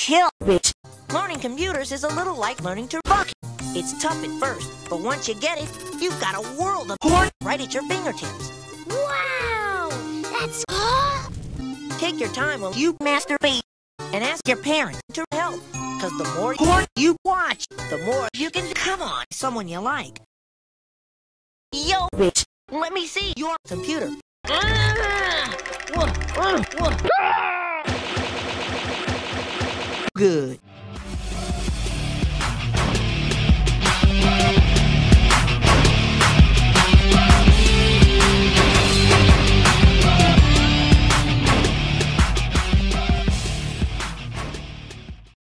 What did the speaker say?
chill, bitch. Learning computers is a little like learning to rock. It's tough at first, but once you get it, you've got a world of porn right at your fingertips. Wow! That's... Take your time while you masturbate and ask your parents to help. Because the more porn you watch, the more you can come on someone you like. Yo, bitch, let me see your computer. Good.